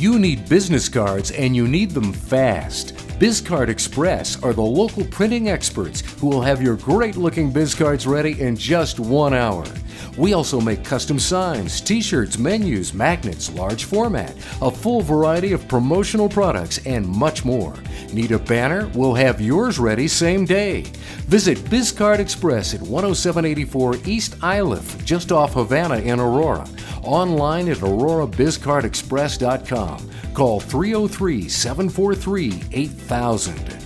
You need business cards and you need them fast. BizCard Express are the local printing experts who will have your great-looking BizCards ready in just 1 hour. We also make custom signs, t-shirts, menus, magnets, large format, a full variety of promotional products, and much more. Need a banner? We'll have yours ready same day. Visit BizCard Express at 10784 East Iliff, just off Havana in Aurora. Online at aurorabizcardexpress.com. Call 303-743-8000.